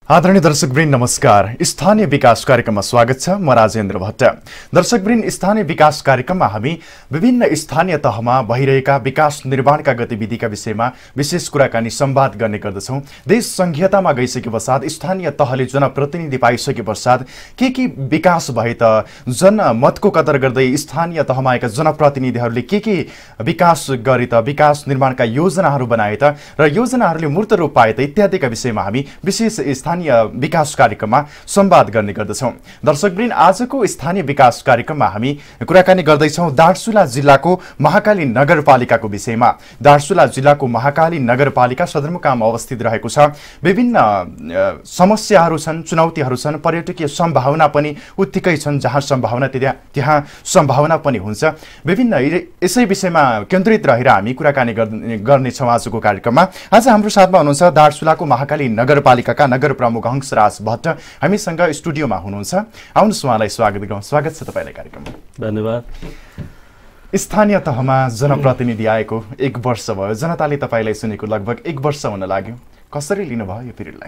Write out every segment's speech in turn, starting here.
आदरणीय दर्शकवृन्द नमस्कार। स्थानीय विकास कार्यक्रममा स्वागत छ। म राजेन्द्र भट्ट। दर्शकवृन्द, स्थानीय विकास कार्यक्रममा हामी विभिन्न स्थानीय तहमा भइरहेका विकास निर्माणका गतिविधिका विषयमा विशेष कुराकानी संवाद गर्ने गर्दछौं। देश संघीयतामा गइसके पश्चात स्थानीय तहले जनप्रतिनिधि पाइसके पश्चात के विकास भए त, जनमतको कदर गर्दै स्थानीय तहमा आएका जनप्रतिनिधिहरूले के विकास गरे त, विकास निर्माणका योजनाहरू बनाए त र योजनाहरूले मूर्त रूप पाए त इत्यादिका विषयमा हामी विशेष विकास कार्यक्रममा संवाद गर्ने गर्दछौं। दर्शकवृन्द, आजको स्थानीय विकास कार्यक्रममा हामी कुराकानी गर्दैछौं दार्चुला जिल्लाको महाकाली नगरपालिकाको विषयमा। दार्चुला जिल्लाको महाकाली नगरपालिका सदरमुकाम अवस्थित रहेको छ। विभिन्न समस्याहरू छन्, चुनौतीहरू छन्, पर्यटकीय सम्भावना पनि उत्तिकै छन्। जहाँ सम्भावना त्यहाँ सम्भावना पनि हुन्छ। विभिन्न यसै विषयमा केन्द्रित रहेर हामी कुराकानी गर्नेछौं आजको कार्यक्रममा। आज हाम्रो साथमा हुनुहुन्छ दार्चुलाको महाकाली नगरपालिकाका नगर प्रमुख हंसराज भट्ट हामीसँग स्टुडियोमा हुनुहुन्छ। आउनुहोस्, उहाँलाई स्वागत छ तपाईलाई कार्यक्रममा। धन्यवाद। स्थानीय तहमा जनप्रतिनिधि आएको 1 वर्ष भयो। जनताले तपाईलाई सुनेको लगभग 1 वर्ष हुन लाग्यो। कसरी लिनुभयो यो पिरियडलाई?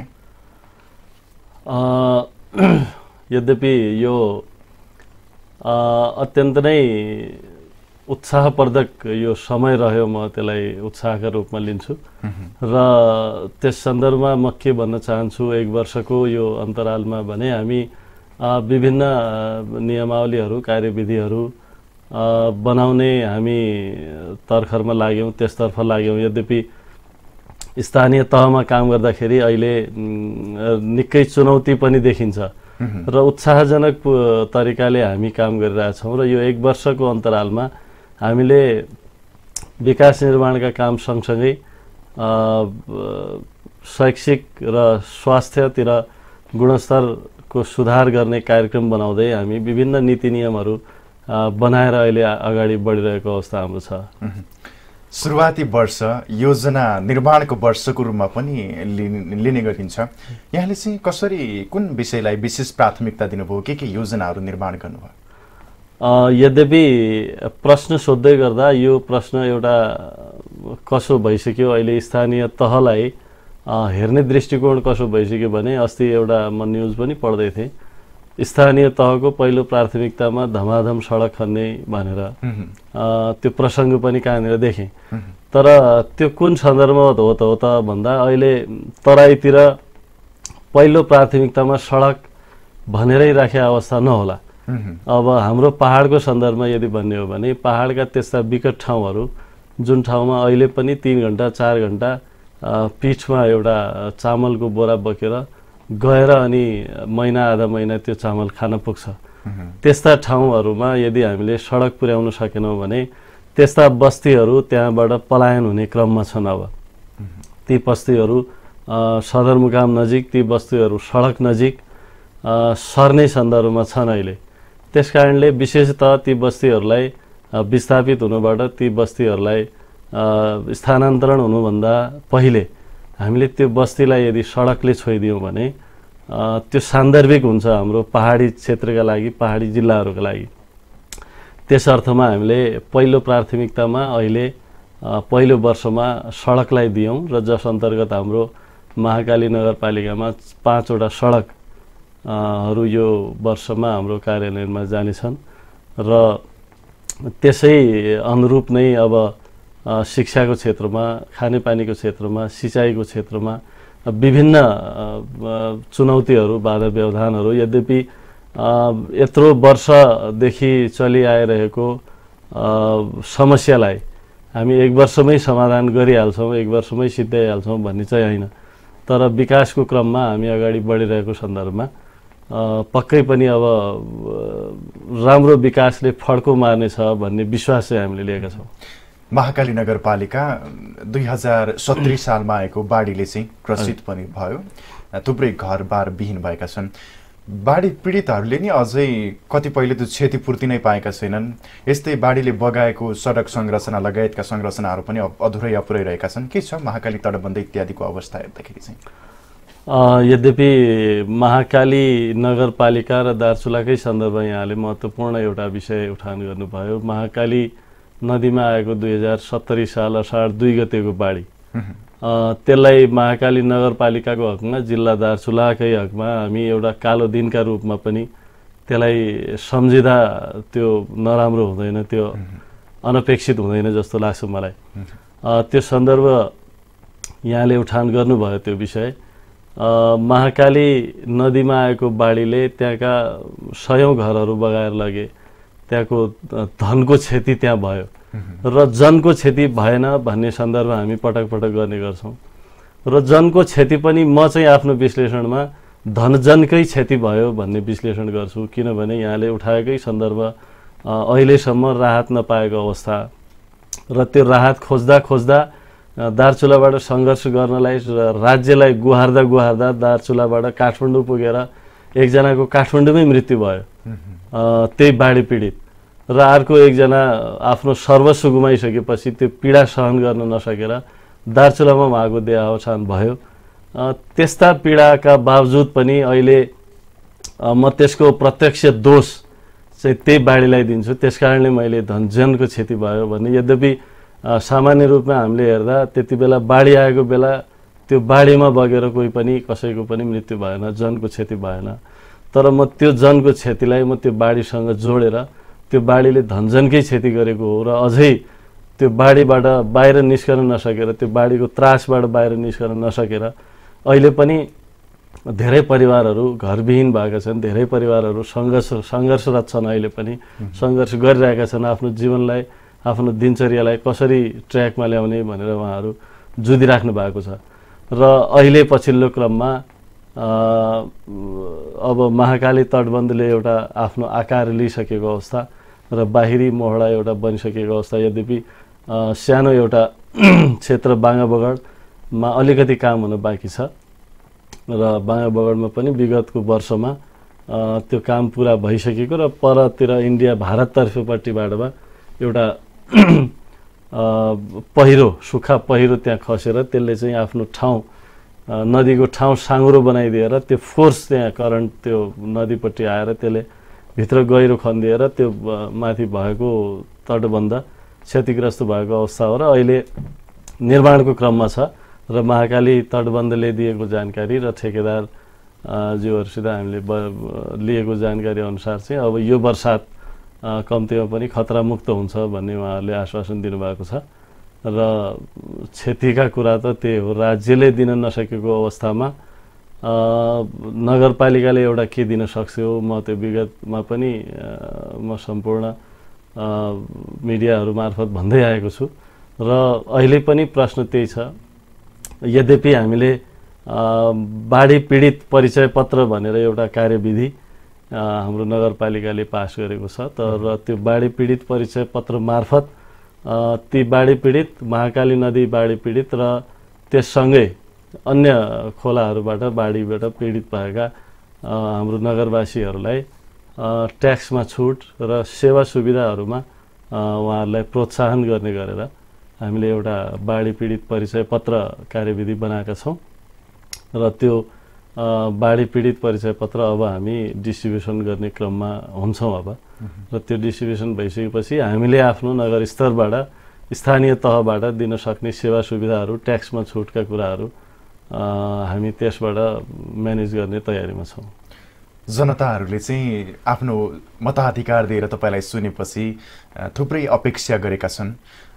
यद्यपि यो अत्यन्त नै उत्साहवर्धक यो समय रह्यो। म त्यसलाई उत्साहका रूपमा लिन्छु र त्यस सन्दर्भमा म के भन्न चाहन्छु, 1 वर्षको यो अन्तरालमा भने हामी विभिन्न नियमावलीहरू, कार्यविधिहरू बनाउने हामी तर्खरमा लाग्यौँ, त्यसतर्फ लाग्यौँ। यद्यपि स्थानीय तहमा काम गर्दाखेरि अहिले निकै चुनौती पनि देखिन्छ र उत्साहजनक तरिकाले हामी काम गरिरहेछौँ र यो 1 वर्षको अन्तरालमा हामीले विकास निर्माणका काम सँगसँगै शैक्षिक र स्वास्थ्यतिर गुणस्तरको सुधार गर्ने कार्यक्रम बनाउँदै हामी विभिन्न नीति नियमहरू बनाएर अहिले अगाडि बढिरहेको अवस्था हाम्रो छ। सुरुवाती वर्ष योजना निर्माणको वर्षको रूपमा पनि लिने गरिन्छ। यहाँले चाहिँ कसरी, कुन विषयलाई विशेष प्राथमिकता दिनुभयो? के योजनाहरू निर्माण गर्नुभयो? यद्यपि प्रश्न सोध्दै गर्दा यो प्रश्न एउटा कसो भइसक्यो, अहिले स्थानीय तहलाई हेर्ने दृष्टिकोण कसो भइसक्यो भने, अस्ति एउटा म न्युज पनि पढ्दै थिएँ, स्थानीय तहको पहिलो प्राथमिकतामा धमाधम सडक खन्ने भनेर त्यो प्रसङ्ग पनि कहाँनिर देखेँ। तर त्यो कुन सन्दर्भमा हो त भन्दा अहिले तराईतिर पहिलो प्राथमिकतामा सडक भनेरै राखे अवस्था नहोला। अब हाम्रो पहाडको सन्दर्भमा यदि भन्ने हो भने, पहाडका त्यस्ता विकट ठाउँहरू जुन ठाउँमा अहिले पनि 3 घण्टा 4 घण्टा पिठमा एउटा चामलको बोरा बोकेर गएर अनि महिना आधा महिना त्यो चामल खान पुग्छ, त्यस्ता ठाउँहरूमा यदि हामीले सडक पुर्याउन सकेनौँ भने त्यस्ता बस्तीहरू त्यहाँबाट पलायन हुने क्रममा छन्। अब ती बस्तीहरू सदरमुकाम नजिक, ती बस्तीहरू सडक नजिक सर्ने सन्दर्भमा छन् अहिले। त्यसकारणले विशेषतः ती बस्तीहरूलाई विस्थापित हुनुबाट ती बस्तीहरूलाई स्थानान्तरण हुनुभन्दा पहिले हामीले त्यो बस्तीलाई यदि सडकले छोइदियौँ भने त्यो सान्दर्भिक हुन्छ हाम्रो पहाडी क्षेत्रका लागि, पहाडी जिल्लाहरूका लागि। त्यस अर्थमा हामीले पहिलो प्राथमिकतामा अहिले पहिलो वर्षमा सडकलाई दियौँ र जस अन्तर्गत हाम्रो महाकाली नगरपालिकामा 5 वटा सडकहरू यो वर्षमा हाम्रो कार्यान्वयनमा जानेछन् र त्यसै अनुरूप नै अब शिक्षाको क्षेत्रमा, खानेपानीको क्षेत्रमा, सिँचाइको क्षेत्रमा विभिन्न चुनौतीहरू, बाधा व्यवधानहरू, यद्यपि यत्रो वर्षदेखि चलिआइरहेको समस्यालाई हामी 1 वर्षमै समाधान गरिहाल्छौँ, 1 वर्षमै सिद्ध्याइहाल्छौँ भन्ने चाहिँ होइन। तर विकासको क्रममा हामी अगाडि बढिरहेको सन्दर्भमा पक्कै पनि अब राम्रो विकासले फड्को मार्नेछ भन्ने विश्वास चाहिँ हामीले लिएका छौँ। महाकाली नगरपालिका 2070 सालमा आएको बाढीले चाहिँ ग्रसित पनि भयो। थुप्रै घरबार विहीन भएका छन्। बाढी पीडितहरूले नि अझै कतिपयले त क्षतिपूर्ति नै पाएका छैनन्। यस्तै बाढीले बगाएको सडक संरचना लगायतका संरचनाहरू पनि अधुरै अपुरै रहेका छन्। के छ महाकाली तटबन्ध इत्यादिको अवस्था हेर्दाखेरि चाहिँ? यद्यपि महाकाली नगरपालिका र दार्चुलाकै सन्दर्भमा यहाँले महत्त्वपूर्ण एउटा विषय उठान गर्नुभयो। महाकाली नदीमा आएको 2070 साल असार 2 गतेको बाढी त्यसलाई महाकाली नगरपालिकाको हकमा जिल्ला दार्चुलाकै हकमा हामी एउटा कालो दिनका रूपमा पनि त्यसलाई सम्झिँदा त्यो नराम्रो हुँदैन, त्यो अनपेक्षित हुँदैन जस्तो लाग्छ मलाई। त्यो सन्दर्भ यहाँले उठान गर्नुभयो त्यो विषय। महाकाली नदीमा आएको बाढीले त्यहाँका सयौँ घरहरू बगाएर लगे, त्यहाँको धनको क्षति त्यहाँ भयो र जनको क्षति भएन भन्ने सन्दर्भ हामी पटक पटक गर्ने गर्छौँ। र जनको क्षति पनि म चाहिँ आफ्नो विश्लेषणमा धनजनकै क्षति भयो भन्ने विश्लेषण गर्छु, किनभने यहाँले उठाएकै सन्दर्भ अहिलेसम्म राहत नपाएको अवस्था र त्यो राहत खोज्दा खोज्दा दार्चुलाबाट सङ्घर्ष गर्नलाई राज्यलाई गुहार्दा गुहार्दा दार्चुलाबाट काठमाडौँ पुगेर एकजनाको काठमाडौँमै मृत्यु भयो त्यही बाढी पीडित, र अर्को एकजना आफ्नो सर्वस्व गुमाइसकेपछि त्यो पीडा सहन गर्न नसकेर दार्चुलामा उहाँको देहावसान भयो। त्यस्ता पीडाका बावजुद पनि अहिले म त्यसको प्रत्यक्ष दोष चाहिँ त्यही बाढीलाई दिन्छु। त्यसकारणले मैले धनजनको क्षति भयो भन्ने, यद्यपि सामान्य रूपमा हामीले हेर्दा त्यति बेला बाढी आएको बेला त्यो बाढीमा बगेर कोही पनि कसैको पनि मृत्यु भएन, जनको क्षति भएन। तर म त्यो जनको क्षतिलाई म त्यो बाढीसँग जोडेर त्यो बाढीले धनजनकै क्षति गरेको हो र अझै त्यो बाढीबाट बाहिर निस्कन नसकेर, त्यो बाढीको त्रासबाट बाहिर निस्कन नसकेर अहिले पनि धेरै परिवारहरू घरविहीन भएका छन्, धेरै परिवारहरू सङ्घर्षरत छन्, अहिले पनि सङ्घर्ष गरिरहेका छन् आफ्नो जीवनलाई, आफ्नो दिनचर्यालाई कसरी ट्र्याकमा ल्याउने भनेर उहाँहरू जुधिराख्नु भएको छ। र अहिले पछिल्लो क्रममा अब महाकाली तटबन्धले एउटा आफ्नो आकार लिइसकेको अवस्था र बाहिरी मोहडा एउटा बनिसकेको अवस्था, यद्यपि सानो एउटा क्षेत्र बाँगाबगडमा अलिकति काम हुन बाँकी छ र बाँगाबगडमा पनि विगतको वर्षमा त्यो काम पुरा भइसकेको र परतिर इन्डिया भारततर्फपट्टिबाट एउटा पहिरो, सुक्खा पहिरो त्यहाँ खसेर त्यसले चाहिँ आफ्नो ठाउँ नदीको ठाउँ साँघुरो बनाइदिएर त्यो फोर्स त्यहाँ करेन्ट त्यो नदीपट्टि आएर त्यसले भित्र गहिरो खनिदिएर त्यो माथि भएको तटबन्ध क्षतिग्रस्त भएको अवस्था हो र अहिले निर्माणको क्रममा छ। र महाकाली तटबन्धले दिएको जानकारी र ठेकेदार ज्यूहरूसित हामीले लिएको जानकारी अनुसार चाहिँ अब यो बर्सात कम्तीमा पनि खतरामुक्त हुन्छ भन्ने उहाँहरूले आश्वासन दिनुभएको छ। र क्षतिका कुरा त त्यही हो, राज्यले दिन नसकेको अवस्थामा नगरपालिकाले एउटा के दिन सक्छौ, म त्यो विगतमा पनि म सम्पूर्ण मिडियाहरू मार्फत भन्दै आएको छु र अहिले पनि प्रश्न त्यही छ। यद्यपि हामीले बाढी पीडित परिचय पत्र भनेर एउटा कार्यविधि हाम्रो नगरपालिकाले पास गरेको छ, तर त्यो बाढी पीडित परिचय पत्र मार्फत ती बाढी पीडित, महाकाली नदी बाढी पीडित र त्यससँगै अन्य खोलाहरूबाट बाढीबाट पीडित भएका हाम्रो नगरवासीहरूलाई ट्याक्समा छुट र सेवा सुविधाहरूमा उहाँहरूलाई प्रोत्साहन गर्ने गरेर हामीले एउटा बाढी पीडित परिचय पत्र कार्यविधि बनाएका छौँ र त्यो बाढी पीडित परिचय पत्र अब हामी डिस्ट्रिब्युसन गर्ने क्रममा हुन्छौँ अब। र त्यो डिस्ट्रिब्युसन भइसकेपछि हामीले आफ्नो नगर स्तरबाट, स्थानीय तहबाट दिन सक्ने सेवा सुविधाहरू, ट्याक्समा छुटका कुराहरू हामी त्यसबाट म्यानेज गर्ने तयारीमा छौँ। जनताहरूले चाहिँ आफ्नो मताधिकार दिएर तपाईँलाई सुनेपछि थुप्रै अपेक्षा गरेका छन्।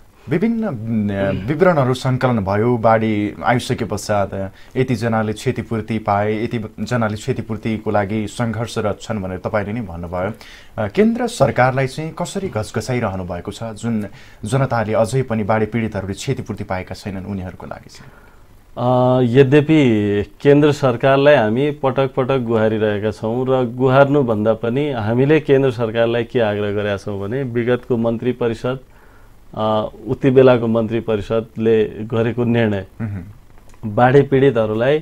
विभिन्न विवरणहरू सङ्कलन भयो, बाढी आइसके पश्चात यतिजनाले क्षतिपूर्ति पाए, यतिजनाले क्षतिपूर्तिको लागि सङ्घर्षरत छन् भनेर तपाईँले नै भन्नुभयो। केन्द्र सरकारलाई चाहिँ कसरी घचघचाइरहनु भएको छ, जुन जनताले अझै पनि बाढी पीडितहरूले क्षतिपूर्ति पाएका छैनन् उनीहरूको लागि चाहिँ? यद्यपि केन्द्र सरकारलाई हामी पटक पटक गुहारिरहेका छौँ र गुहार्नुभन्दा पनि हामीले केन्द्र सरकारलाई के आग्रह गरेका छौँ भने विगतको मन्त्री परिषद, उति बेलाको मन्त्री परिषदले गरेको निर्णय बाढी पीडितहरूलाई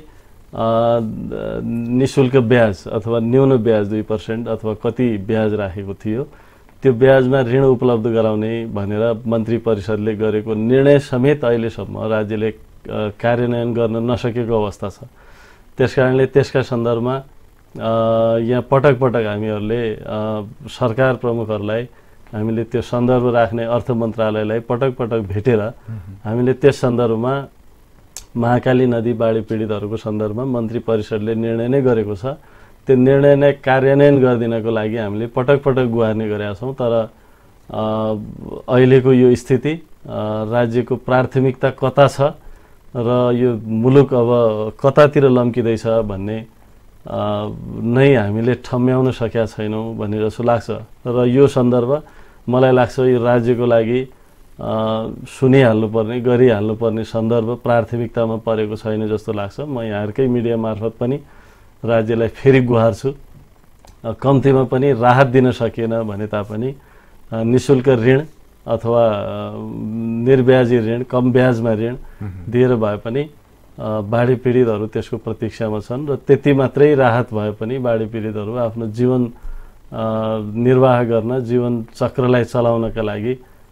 निशुल्क ब्याज अथवा न्यून ब्याज 2% अथवा कति ब्याज राखेको थियो, त्यो ब्याजमा ऋण उपलब्ध गराउने भनेर मन्त्री परिषदले गरेको निर्णय समेत अहिलेसम्म राज्यले कार्यान्वयन गर्न नसकेको अवस्था छ। त्यसकारणले त्यसका सन्दर्भमा यहाँ पटक पटक हामीहरूले सरकार प्रमुखहरूलाई हामीले त्यो सन्दर्भ राख्ने अर्थ मन्त्रालयलाई पटक पटक भेटेर हामीले त्यस सन्दर्भमा महाकाली नदी बाढी पीडितहरूको सन्दर्भमा मन्त्री परिषदले निर्णय नै गरेको छ। त्यो निर्णय नै कार्यान्वयन गरिदिनको लागि हामीले पटक पटक गुहार्ने गरेका छौँ। तर अहिलेको यो स्थिति राज्यको प्राथमिकता कता छ र यो मुलुक अब कतातिर लम्किँदैछ भन्ने नै हामीले ठम्म्याउन सकेका छैनौँ भन्ने जस्तो लाग्छ। र यो सन्दर्भ मलाई लाग्छ यो राज्यको लागि सुनिहाल्नुपर्ने गरिहाल्नुपर्ने सन्दर्भ प्राथमिकतामा परेको छैन जस्तो लाग्छ। म यहाँहरूकै मिडिया मार्फत पनि राज्यलाई फेरि गुहार्छु, कम्तीमा पनि राहत दिन सकिएन भने तापनि निशुल्क ऋण अथवा निर्ब्याजी ऋण, कम ब्याजमा ऋण दिएर भए पनि बाढी पीडितहरू त्यसको प्रतीक्षामा छन् र त्यति मात्रै राहत भए पनि बाढी पीडितहरू आफ्नो जीवन निर्वाह गर्न, जीवन चक्रलाई चलाउनका लागि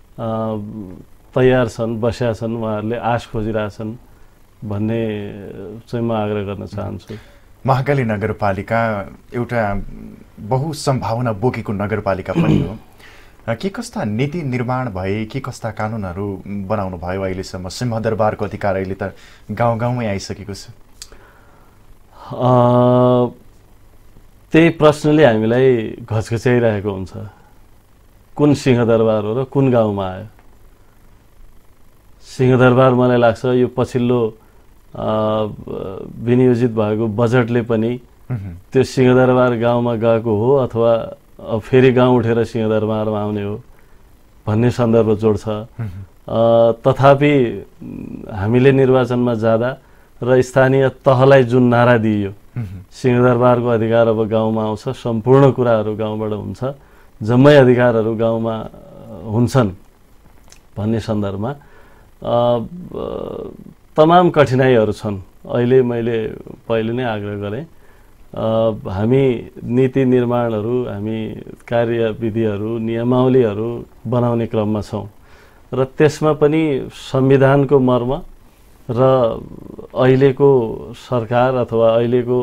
तयार छन्, बस्या छन्, उहाँहरूले आश खोजिरहेछन् भन्ने चाहिँ म आग्रह गर्न चाहन्छु। महाकाली नगरपालिका एउटा बहुसम्भावना बोकेको नगरपालिका पनि हो। के कस्ता नीति निर्माण भए, के कस्ता कानुनहरू बनाउनु भयो अहिलेसम्म? सिंहदरबारको अधिकार अहिले त गाउँ गाउँमै आइसकेको छ। त्यही प्रश्नले हामीलाई घचघच्याइरहेको हुन्छ। कुन सिंहदरबार हो र कुन गाउँमा आयो? सिंहदरबार मलाई लाग्छ यो पछिल्लो विनियोजित भएको बजेटले पनि त्यो सिंहदरबार गाउँमा गएको हो अथवा फेरि गाउँ उठेर सिंहदरबारमा आउने हो भन्ने सन्दर्भ जोड्छ। तथापि हामीले निर्वाचनमा जाँदा र स्थानीय तहलाई जुन नारा दिइयो, सिंहदरबारको अधिकार अब गाउँमा आउँछ, सम्पूर्ण कुराहरू गाउँबाट हुन्छ, जम्मै अधिकारहरू गाउँमा हुन्छन् भन्ने सन्दर्भमा तमाम कठिनाइहरू छन्। अहिले मैले पहिले नै आग्रह गरेँ, हामी नीति निर्माणहरू, हामी कार्यविधिहरू, नियमावलीहरू बनाउने क्रममा छौँ र त्यसमा पनि संविधानको मर्म र अहिलेको सरकार अथवा अहिलेको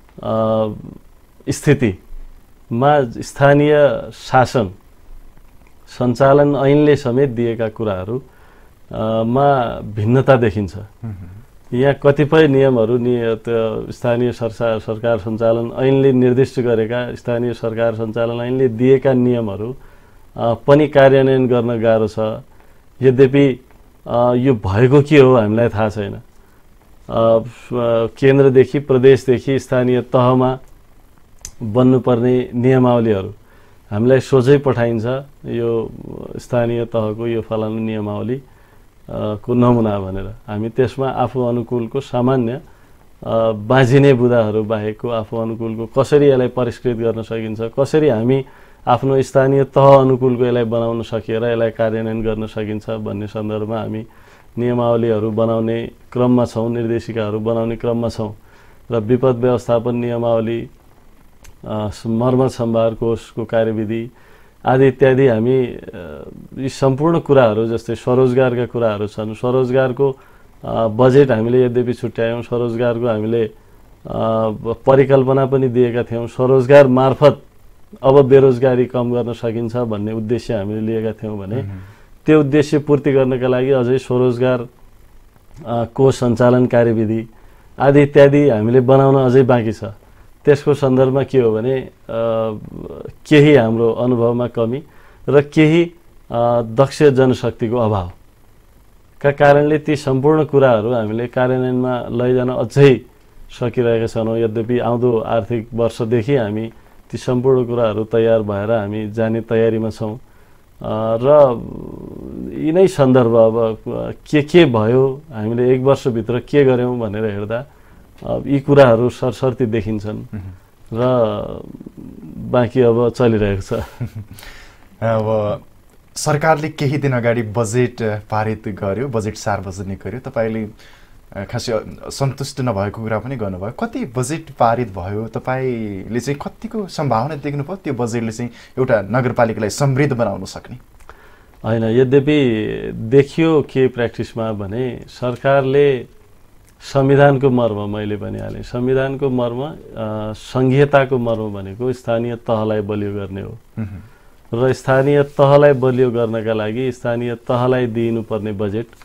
स्थितिमा स्थानीय शासन सञ्चालन ऐनले समेत दिएका कुराहरूमा भिन्नता देखिन्छ। यहाँ कतिपय नियमहरू स्थानीय सरकार सञ्चालन ऐनले निर्दिष्ट गरेका, स्थानीय सरकार सञ्चालन ऐनले दिएका नियमहरू पनि कार्यान्वयन गर्न गाह्रो छ। यद्यपि यो भएको के हो हामीलाई थाहा छैन। केन्द्रदेखि प्रदेशदेखि स्थानीय तहमा बन्नुपर्ने नियमावलीहरू हामीलाई सोझै पठाइन्छ, यो स्थानीय तहको यो फलानु नियमावली को नमुना भनेर। हामी त्यसमा आफू अनुकूलको सामान्य बाँझिने बुदाहरू बाहेकको आफू अनुकूलको कसरी यसलाई परिष्कृत गर्न सकिन्छ, कसरी हामी आफ्नो स्थानीय तह अनुकूलको यसलाई बनाउन सकेर यसलाई कार्यान्वयन गर्न सकिन्छ भन्ने सन्दर्भमा हामी नियमावलीहरू बनाउने क्रममा छौँ, निर्देशिकाहरू बनाउने क्रममा छौँ र विपद व्यवस्थापन नियमावली, मर्मत सम्भार कोषको कार्यविधि आदि इत्यादि हामी यी सम्पूर्ण कुराहरू, जस्तै स्वरोजगारका कुराहरू छन्, स्वरोजगारको बजेट हामीले यद्यपि छुट्यायौँ, स्वरोजगारको हामीले परिकल्पना पनि दिएका थियौँ, स्वरोजगार मार्फत अब बेरोजगारी कम गर्न सकिन्छ भन्ने उद्देश्य हामीले लिएका थियौँ भने त्यो उद्देश्य पूर्ति गर्नका लागि अझै स्वरोजगार को सञ्चालन कार्यविधि आदि इत्यादि हामीले बनाउन अझै बाँकी छ। त्यसको सन्दर्भमा के हो भने केही हाम्रो अनुभवमा कमी र केही दक्ष जनशक्तिको अभावका कारणले ती सम्पूर्ण कुराहरू हामीले कार्यान्वयनमा लैजान अझै सकिरहेका छैनौँ। यद्यपि आउँदो आर्थिक वर्षदेखि हामी ती सम्पूर्ण कुराहरू तयार भएर हामी जाने तयारीमा छौँ र यिनै सन्दर्भ अब के भयो, हामीले एक वर्षभित्र के गर्यौँ भनेर हेर्दा यी कुराहरू सरसर्ती देखिन्छन् र बाँकी अब चलिरहेको छ। अब सरकारले केही दिन अगाडि बजेट पारित गर्यो, बजेट सार्वजनिक गर्यो। तपाईँले खासै सन्तुष्ट नभएको कुरा पनि गर्नुभयो। कति बजेट पारित भयो, तपाईँले चाहिँ कतिको सम्भावना देख्नुभयो त्यो बजेटले चाहिँ एउटा नगरपालिकालाई समृद्ध बनाउन सक्ने? होइन, यद्यपि देखियो के प्र्याक्टिसमा भने सरकारले संविधानको मर्म, मैले भनिहालेँ, संविधानको मर्म, सङ्घीयताको मर्म भनेको स्थानीय तहलाई बलियो गर्ने हो र स्थानीय तहलाई बलियो गर्नका लागि स्थानीय तहलाई दिइनुपर्ने बजेट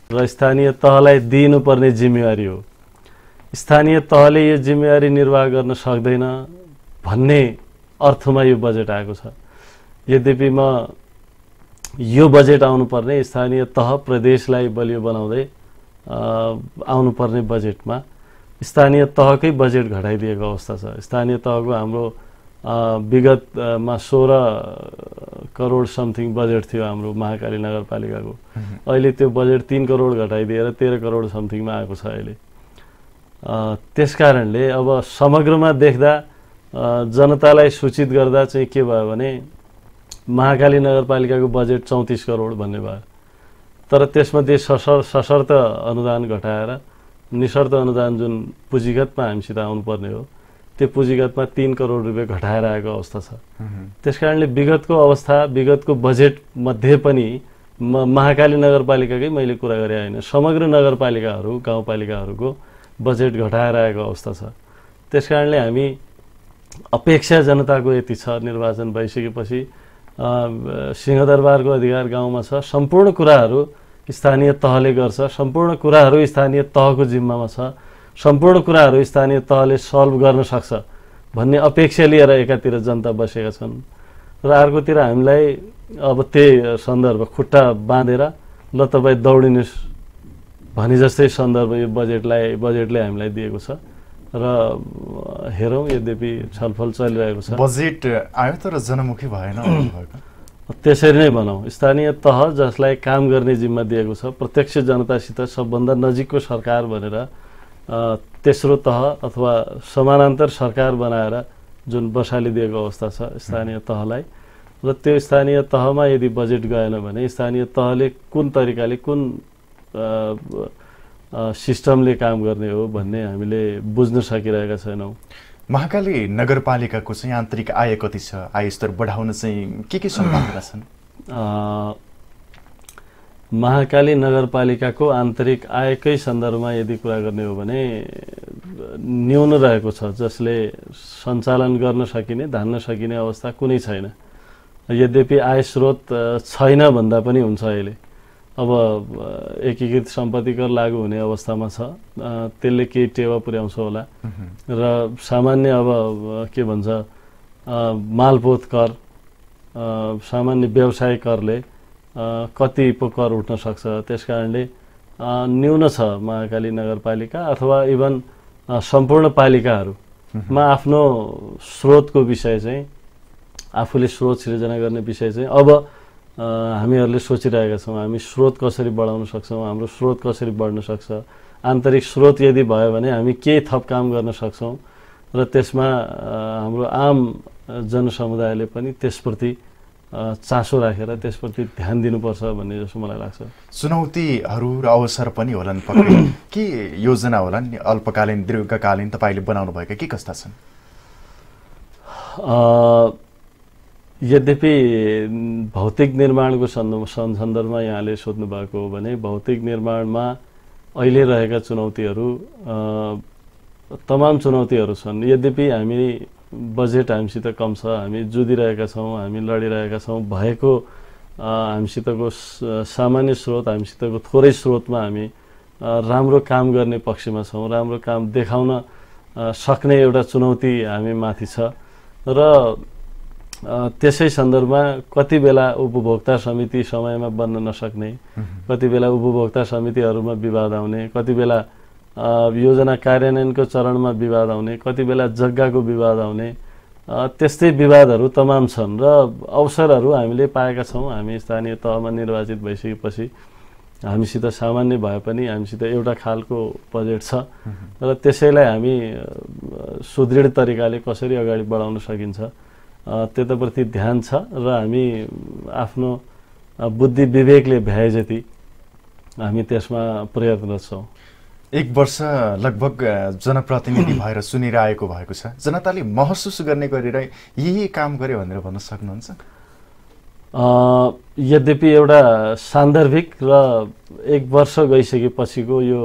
र स्थानीय तहलाई दिनुपर्ने जिम्मेवारी हो। स्थानीय तहले यो जिम्मेवारी निर्वाह गर्न सक्दैन भन्ने अर्थमा यो बजेट आएको छ। यद्यपि म यो बजेट आउनुपर्ने स्थानीय तह प्रदेशलाई बलियो बनाउँदै आउनुपर्ने बजेटमा स्थानीय तहकै बजेट घटाइदिएको अवस्था छ। स्थानीय तहको हाम्रो विगतमा 16 करोड समथिङ बजेट थियो हाम्रो महाकाली नगरपालिकाको। अहिले त्यो बजेट 3 करोड घटाइदिएर 13 करोड समथिङमा आएको छ अहिले। त्यसकारणले अब समग्रमा देख्दा जनतालाई सूचित गर्दा चाहिँ के भयो भने महाकाली नगरपालिकाको बजेट 34 करोड भन्ने भयो। तर त्यसमध्ये सशर्त अनुदान घटाएर निशर्त अनुदान जुन पुँजीगतमा हामीसित आउनुपर्ने हो त्यो पुँजीगतमा 3 करोड रुपियाँ घटाएर आएको अवस्था छ। त्यसकारणले विगतको अवस्था विगतको बजेट मध्ये पनि महाकाली नगरपालिकाकै मैले कुरा गरे होइन, समग्र नगरपालिकाहरू गाउँपालिकाहरूको बजेट घटाएर आएको अवस्था छ। त्यसकारणले हामी अपेक्षा जनताको यति छ, निर्वाचन भइसकेपछि सिंहदरबारको अधिकार गाउँमा छ, सम्पूर्ण कुराहरू स्थानीय तहले गर्छ, सम्पूर्ण कुराहरू स्थानीय तहको जिम्मामा छ, सम्पूर्ण कुराहरू स्थानीय तहले सल्भ गर्न सक्छ भन्ने अपेक्षा लिएर एकातिर जनता बसेका छन् र अर्कोतिर हामीलाई अब त्यही सन्दर्भ खुट्टा बाँधेर ल तपाईँ दौडिनुहोस् भने जस्तै सन्दर्भ यो बजेटले हामीलाई दिएको छ र हेरौँ। यद्यपि छलफल चलिरहेको छ। बजेट आयो तर जनमुखी भएन। त्यसरी नै भनौँ, स्थानीय तह जसलाई काम गर्ने जिम्मा दिएको छ, प्रत्यक्ष जनतासित सबभन्दा नजिकको सरकार भनेर तेस्रो तह अथवा समानान्तर सरकार बनाएर जुन बसालिदिएको अवस्था छ स्थानीय तहलाई, र त्यो स्थानीय तहमा यदि बजेट गएन भने स्थानीय तहले कुन तरिकाले कुन सिस्टमले काम गर्ने हो भन्ने हामीले बुझ्न सकिरहेका छैनौँ। महाकाली नगरपालिकाको चाहिँ आन्तरिक आय कति छ? आय स्तर बढाउन चाहिँ के सम्भावना छन्? महाकाली नगरपालिकाको आन्तरिक आयकै सन्दर्भमा यदि कुरा गर्ने हो भने न्यून रहेको छ, जसले सञ्चालन गर्न सकिने धान्न सकिने अवस्था कुनै छैन। यद्यपि आय स्रोत छैन भन्दा पनि हुन्छ। अहिले अब एकीकृत सम्पत्ति कर लागू हुने अवस्थामा छ, त्यसले केही टेवा पुर्याउँछ होला र सामान्य अब के भन्छ मालपोत कर, सामान्य व्यवसाय करले कति पो कर उठ्न सक्छ। त्यसकारणले न्यून छ महाकाली नगरपालिका अथवा इभन सम्पूर्ण पालिकाहरूमा आफ्नो स्रोतको विषय चाहिँ आफूले स्रोत सिर्जना गर्ने विषय चाहिँ अब हामीहरूले सोचिरहेका छौँ। हामी स्रोत कसरी बढाउन सक्छौँ, हाम्रो स्रोत कसरी बढ्न सक्छ, आन्तरिक स्रोत यदि भयो भने हामी के थप काम गर्न सक्छौँ र त्यसमा हाम्रो आम जनसमुदायले पनि त्यसप्रति चासो राखेर त्यसप्रति ध्यान दिनुपर्छ भन्ने जस्तो मलाई लाग्छ। चुनौतीहरू र अवसर पनि होलान् पक्कै। के योजना होलान् अल्पकालीन दीर्घकालीन तपाईँले बनाउनु भएका के कस्ता छन्? यद्यपि भौतिक निर्माणको सन्दर्भमा यहाँले सोध्नु भएको हो भने भौतिक निर्माणमा अहिले रहेका चुनौतीहरू तमाम चुनौतीहरू छन्। यद्यपि हामी बजेट हामीसित कम छ, हामी जुधिरहेका छौँ, हामी लडिरहेका छौँ, भएको हामीसितको सामान्य स्रोत हामीसितको थोरै स्रोतमा हामी राम्रो काम गर्ने पक्षमा छौँ, राम्रो काम देखाउन सक्ने एउटा चुनौती हामी माथि छ र त्यसै सन्दर्भमा कति बेला उपभोक्ता समिति समयमा बन्न नसक्ने, कति बेला उपभोक्ता समितिहरूमा विवाद आउने, कति बेला योजना कार्यान्वयनको चरणमा विवाद आउने, कति बेला जग्गाको विवाद आउने, त्यस्तै विवादहरू तमाम छन् र अवसरहरू हामीले पाएका छौँ। हामी स्थानीय तहमा निर्वाचित भइसकेपछि हामीसित सामान्य भए पनि हामीसित एउटा खालको बजेट छ र त्यसैलाई हामी सुदृढ तरिकाले कसरी अगाडि बढाउन सकिन्छ त्यताप्रति ध्यान छ र हामी आफ्नो बुद्धि विवेकले भ्याए जति हामी त्यसमा प्रयत्नरत छौँ। एक वर्ष लगभग जनप्रतिनिधि भएर सुनिरहेको भएको छ, जनताले महसुस गर्ने गरेर यही काम गरे भनेर भन्न सक्नुहुन्छ? यद्यपि एउटा सान्दर्भिक र एक वर्ष गइसकेपछिको यो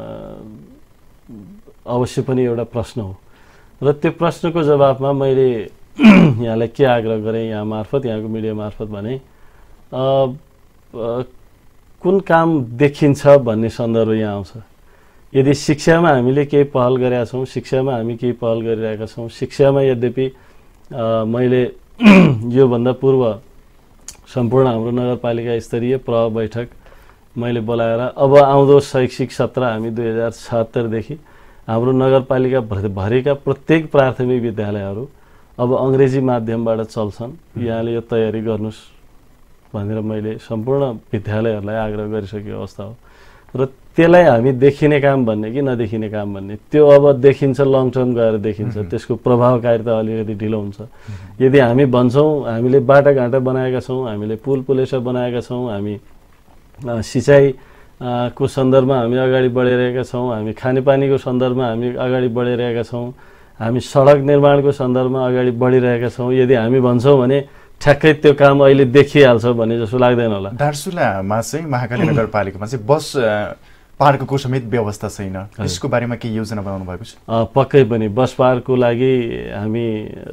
अवश्य पनि एउटा प्रश्न हो र त्यो प्रश्नको जवाफमा मैले यहाँलाई के आग्रह गरेँ यहाँ मार्फत, यहाँको मिडिया मार्फत भने कुन काम देखिन्छ भन्ने सन्दर्भ यहाँ आउँछ। यदि शिक्षामा हामीले केही पहल गरेका छौँ, शिक्षामा हामी केही पहल गरिरहेका छौँ, शिक्षामा यद्यपि मैले योभन्दा पूर्व सम्पूर्ण हाम्रो नगरपालिका स्तरीय बैठक मैले बोलाएर अब आउँदो शैक्षिक सत्र हामी 2076 देखि हाम्रो नगरपालिका भरिका प्रत्येक प्राथमिक विद्यालयहरू अब अङ्ग्रेजी माध्यमबाट चल्छन्, यहाँले यो तयारी गर्नुस् भनेर मैले सम्पूर्ण विद्यालयहरूलाई आग्रह गरिसकेको अवस्था हो। र त्यसलाई हामी देखिने काम भन्ने कि नदेखिने काम भन्ने, त्यो अब देखिन्छ, लङ टर्म गएर देखिन्छ, त्यसको प्रभावकारिता अलिकति ढिलो हुन्छ। यदि हामी भन्छौँ हामीले बाटाघाटा बनाएका छौँ, हामीले पुल पुलेसा बनाएका छौँ, हामी सिँचाइ को सन्दर्भमा हामी अगाडि बढिरहेका छौँ, हामी खानेपानीको सन्दर्भमा हामी अगाडि बढिरहेका छौँ, हामी सडक निर्माणको सन्दर्भमा अगाडि बढिरहेका छौँ, यदि हामी भन्छौँ भने ठ्याक्कै त्यो काम अहिले देखिहाल्छ भन्ने जस्तो लाग्दैन होला। दार्चुलामा चाहिँ महाकाली नगरपालिकामा चाहिँ बस पार्कको समेत व्यवस्था छैन, यसको बारेमा के योजना बनाउनु भएको छ? पक्कै पनि बस पार्कको लागि हामी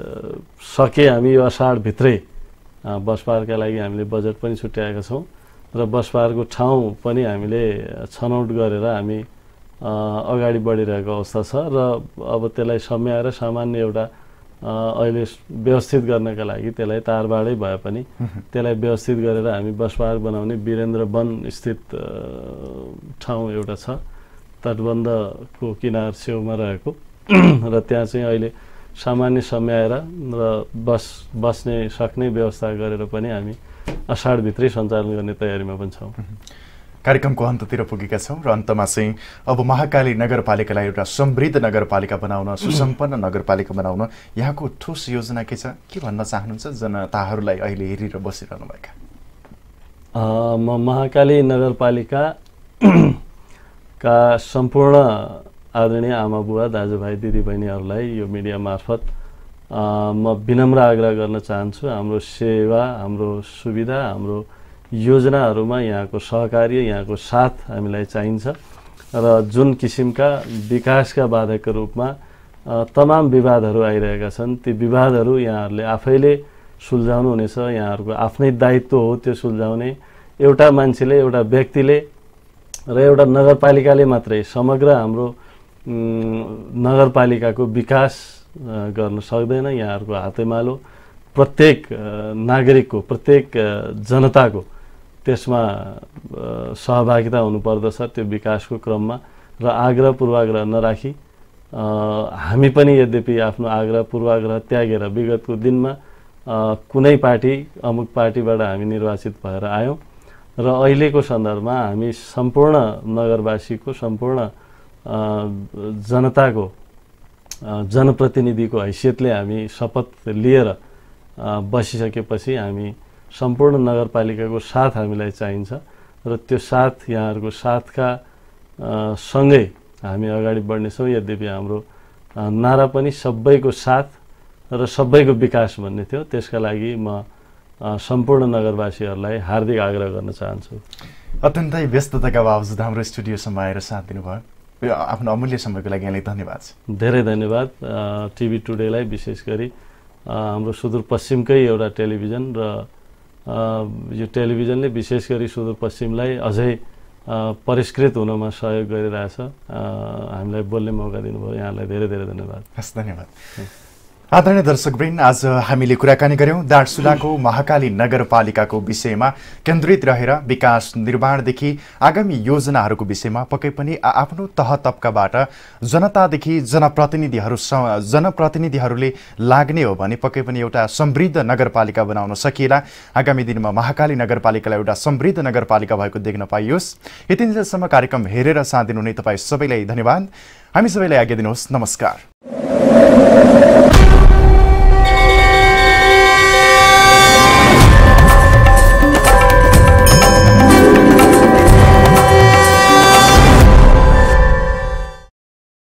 यो असाढभित्रै बस पार्कका लागि हामीले बजेट पनि छुट्याएका छौँ र बस पार्कको ठाउँ पनि हामीले छनौट गरेर हामी अगाडि बढिरहेको अवस्था छ र अब त्यसलाई सम्याएर सामान्य एउटा अहिले व्यवस्थित गर्नका लागि त्यसलाई तारबाडै भए पनि त्यसलाई व्यवस्थित गरेर हामी बस पार्क बनाउने वीरेन्द्र वन स्थित ठाउँ एउटा छ, तटबन्धको किनार छेउमा रहेको र त्यहाँ चाहिँ अहिले सामान्य सम्याएर र बस्ने सक्ने व्यवस्था गरेर पनि हामी असाढभित्रै सञ्चालन गर्ने तयारीमा पनि छौँ। कार्यक्रमको अन्ततिर पुगेका छौँ र अन्तमा चाहिँ अब महाकाली नगरपालिकालाई एउटा समृद्ध नगरपालिका बनाउन, सुसम्पन्न नगरपालिका बनाउन यहाँको ठोस योजना के छ, के भन्न चाहनुहुन्छ जनताहरूलाई अहिले हेरेर बसिरहनुभएका? म महाकाली नगरपालिका का सम्पूर्ण आदरणीय आमा बुवा दाजुभाइ दिदीबहिनीहरूलाई यो मिडिया मार्फत म विनम्र आग्रह गर्न चाहन्छु, हाम्रो सेवा, हाम्रो सुविधा, हाम्रो योजनाहरूमा यहाँको सहकार्य, यहाँको साथ हामीलाई चाहिन्छ र जुन किसिमका विकासका बाधकका रूपमा तमाम विवादहरू आइरहेका छन् ती विवादहरू यहाँहरूले आफैले सुल्झाउनु हुनेछ। यहाँहरूको आफ्नै दायित्व हो त्यो सुल्झाउने। एउटा मान्छेले, एउटा व्यक्तिले र एउटा नगरपालिकाले मात्रै समग्र हाम्रो नगरपालिकाको विकास गर्न सक्दैन। यहाँहरूको हातेमालो प्रत्येक नागरिकको, प्रत्येक जनताको त्यसमा सहभागिता हुनुपर्दछ त्यो विकासको क्रममा र आग्रह पूर्वाग्रह नराखी हामी पनि यद्यपि आफ्नो आग्रह पूर्वाग्रह त्यागेर विगतको दिनमा कुनै पार्टी अमुक पार्टीबाट हामी निर्वाचित भएर आयौँ र अहिलेको सन्दर्भमा हामी सम्पूर्ण नगरवासीको, सम्पूर्ण जनताको जनप्रतिनिधिको हैसियतले हामी शपथ लिएर बसिसकेपछि हामी सम्पूर्ण नगरपालिकाको साथ हामीलाई चाहिन्छ र त्यो साथ यहाँहरूको साथका सँगै हामी अगाडि बढ्नेछौँ। यद्यपि हाम्रो नारा पनि सबैको साथ र सबैको विकास भन्ने थियो, त्यसका लागि म सम्पूर्ण नगरवासीहरूलाई हार्दिक आग्रह गर्न चाहन्छु। अत्यन्तै व्यस्तताका बावजुद हाम्रो स्टुडियोसम्म आएर साथ दिनुभयो, आफ्नो अमूल्य समयको लागि यहाँलाई धन्यवाद। धेरै धन्यवाद। टिभी टुडेलाई विशेष गरी हाम्रो सुदूरपश्चिमकै एउटा टेलिभिजन र यो टेलिभिजनले विशेष गरी सुदूरपश्चिमलाई अझै परिष्कृत हुनमा सहयोग गरिरहेछ। हामीलाई बोल्ने मौका दिनुभयो, यहाँलाई धेरै धेरै धन्यवाद। हस्, धन्यवाद। आदरणीय दर्शकवृन्द, आज हामीले कुराकानी गर्यौं दार्चुलाको महाकाली नगरपालिकाको विषयमा केन्द्रित रहेर विकास निर्माणदेखि आगामी योजनाहरूको विषयमा पक्कै पनि आफ्नो तह तबकाबाट जनतादेखि जनप्रतिनिधिहरूले लाग्ने हो भने पक्कै पनि एउटा समृद्ध नगरपालिका बनाउन सकिएला। आगामी दिनमा महाकाली नगरपालिकालाई एउटा समृद्ध नगरपालिका भएको देख्न पाइयोस्। यति बेलासम्म कार्यक्रम हेरेर साथ दिनुहुने तपाईँ सबैलाई धन्यवाद। हामी सबैलाई आज्ञा दिनुहोस्। नमस्कार।